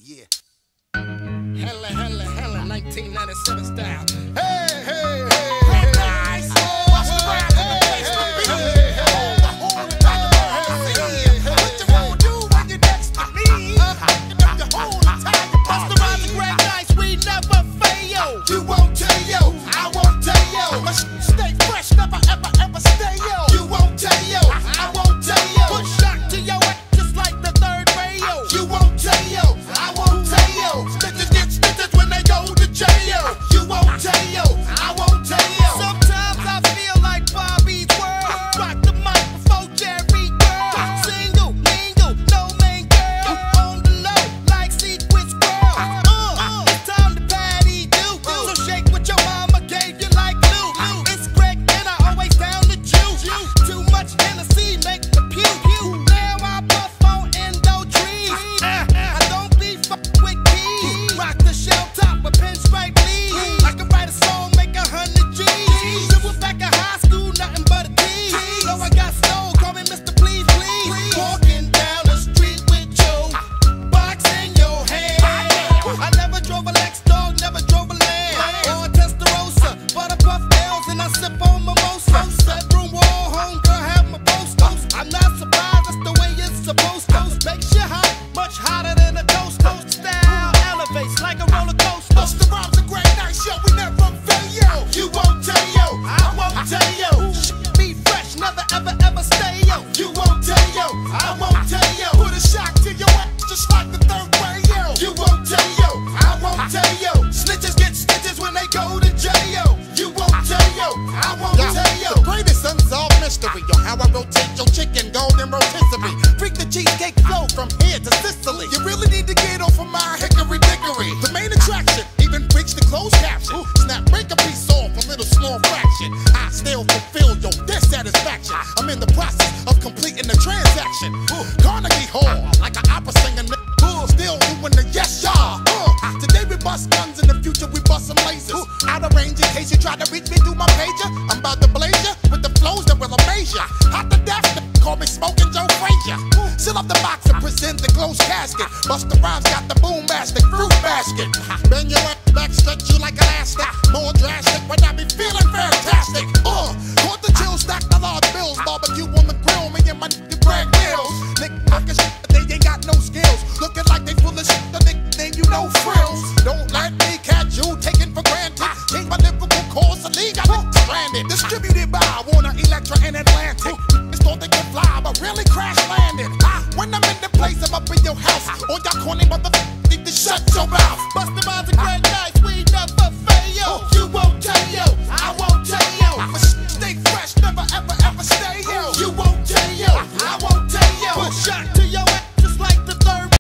Yeah. Hella, 1997 style. Hey, hey, hey. Nice. What's the rap in the basement? What you gonna do when you're next to me? The whole time you bust around the great nights, we never fail. You won't tell yo, I won't tell yo. My stay fresh, never ever stay yo. You won't tell yo, I won't tell yo. Put shock to your ass just like the third rail. You won't tell yo, I won't tell yo. Stitches get stitches when they go to jail. You won't tell yo, I won't tell yo. Sometimes I feel like Bobby's World. Rock the mic before Jerry Girl. Single, mingle, no main girl. On the low like Sequence Girl. It's time to patty do. So shake what your mama gave you like glue. It's Greg and I always down the juice. Too much Tennessee make the pew. Now I puff on endo trees. I don't be fucked with keys. Rock the shell top with pinstripe leaves. I can write a song, make 100 G's. It was back in high school, nothing but a tease. So I got soul, call me Mr. Please Please. Walking down the street with your box in your hand. I never drove a Lex dog, never drove a Land or a Testarossa, but I puff L's and I sip on mimosa. Bedroom wall, home girl have my poster. I'm not surprised, that's the way it's supposed to. Makes you hot, much hotter than a toaster. Style elevates like a roller coaster. Bust the rhymes a great night, yo, we never fail yo. You won't tell yo, I won't tell yo. Be fresh, never ever stay yo. You won't tell yo, I won't tell yo. Put a shock to your ass just like the third way yo. You won't tell yo, I won't tell yo. Snitches get stitches when they go to jail. You won't tell yo, I won't tell yo. The greatest unsolved mystery, yo, how I rotate your chicken golden rotisserie. Freak the cheesecake flow from here to Sicily. You really need to get off of my hickory dickory. The main attraction, even preach the closed caption. Snap, break a piece off a little small fraction. I still fulfill your dissatisfaction. I'm in the process of completing the transaction. Carnegie Hall, like an opera singer, still doing the yes y'all. Today we bust guns, in the future we bust some lasers. Out of range in case you try to reach me through my pager. I'm about to blaze ya with the flows that will amaze ya. Hot to death, call me Smoking Joe Frazier. Seal up the box and present the closed casket. Bust the rhymes, got the boom basket, fruit basket. Bend your ass back, stretch you like elastic. More drastic when I be feeling fantastic. Caught the chill, stack the large bills. Barbecue on the grill, me and my nigga Greg Mills. Nigga fucking shit, but they ain't got no skills. Looking like they full of shit, the nigga name you no frills. Don't let me catch you taken for granted. Change my lyrical course, the league got it stranded. Distributed by Warner Electra and Atlantic. It's thought they could fly, but really crash landed. When I'm in the place, I'm up in your house. All y'all corny motherfuckers need to shut your mouth. Bust the